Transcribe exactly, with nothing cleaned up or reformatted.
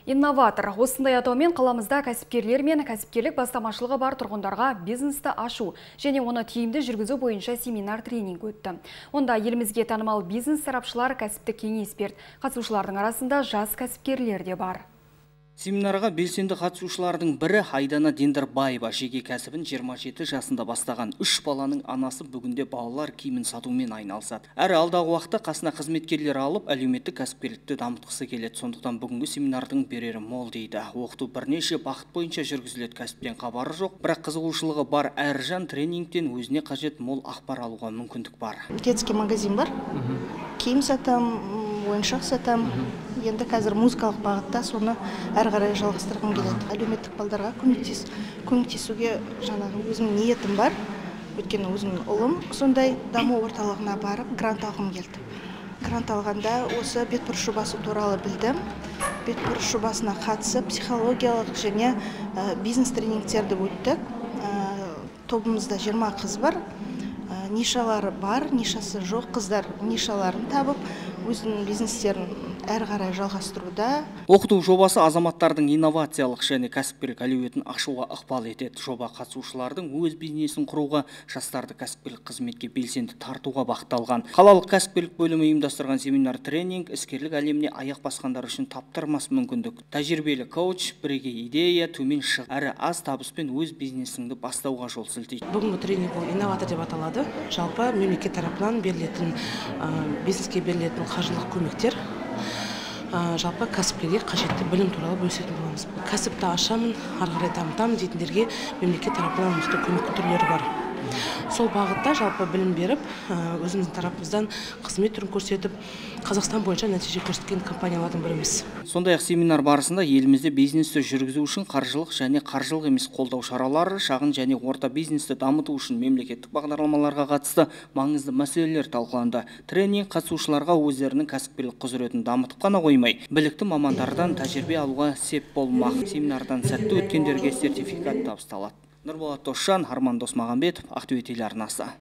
Инноватор. Осындай атаумен қаламызда кәсіпкерлер мен кәсіпкерлік бастамашылығы бар тұрғындарға бизнесті ашу және оны тиімді жүргізу бойынша семинар тренинг өтті. Онда елімізге танымал бизнес сарапшылар, кәсіптік кеңес берді. Қатысушылардың арасында жас кәсіпкерлер де бар. Семинарға белсенді қатысушылардың бірі Айдана Дендербаева. Жеке кәсібін жиырма жеті жасында бастаған үш баланың анасы бүгінде балалар киімін сатумен айналысады. Әрі алдағы уақытта қасына қызметкерлер алып, әлеуметтік кәсіпкерлікті дамытқысы келеді. Сондықтан бүгінгі семинардың берері мол дейді. Оқыту бірнеше бағыт бойынша жүргізіледі, кәсіптен хабары жоқ, бірақ қызығушылығы бар әр жан тренингтен өзіне қажет мол ақпар алуға мүмкіндік бар. Детский магазин бар, киім сатам, ойыншық сатам. Енді қазір музыкалық бағытта соны әрі қарай жалғастырғым келеді. Әлеуметтік балдарға көмектесуге жаңағы өзімнің ниетім бар. Өйткені өзімнің ұлым сондай даму орталығына барып грант алғым келді. Грант алғанда осы бетбұрыс жобасы туралы білдім. Бетбұрыс жобасына қатысып, психологиялық және бизнес тренингтерді өттік. Тобымызда жиырма қыз бар. Нишалары бар, нишасы жоқ қыздар нишаларын табып, өзінің бизнестерін әрі қарай жалғастыруда. Оқыту жобасы азаматтардың инновациялық және кәсіпкерлік әлеуетін ашуға ықпал етеді. Жоба қатысушылардың өз бизнесін құруға, жастарды кәсіпкерлік қызметке белсенді тартуға бағытталған. Қалалық кәсіпкерлік бөлімі ұйымдастырған семинар тренинг іскерлік әлеміне аяқ басқандар үшін таптырмас мүмкіндік. Тәжірибелі коуч, бірегей идея, төмен шығын, әрі аз табыспен өз бизнесіңді бастауға жол сілтейді. Бүгінгі тренинг ол инноватор деп аталады. Жалпы мемлекет тарапынан берілетін бизнеске берілетін қаржылық көмектер жалпы кәсіпкерге қажетті білім туралы бөлісетін боламыз. Кәсіпті ашамын, ары қарай дамытамын дейтіндерге мемлекет тарапынан мықты көмек түрлері бар. Сол бағытта жалпы білім беріп, өзіміздің тарапымыздан қызмет түрін көрсетіп, Қазақстан бойынша нәтиже көрсеткен компаниялардың біріміз. Сондай-ақ семинар барысында елімізде бизнесті жүргізу үшін қаржылық және қаржылық емес қолдау шаралары, шағын және орта бизнесті дамыту үшін мемлекеттік бағдарламаларға қатысты маңызды мәселелер талқыланды. Тренинг қатысушыларға өздерінің кәсіпкерлік құзыретін дамытып қана қоймай, білікті мамандардан тәжірибе алуға сеп болмақ. Семинардан сәтті өткендерге сертификат табысталады. Нұрболат Досжан, Арман Досмағамбетов, Ақтөбе телеарнасы.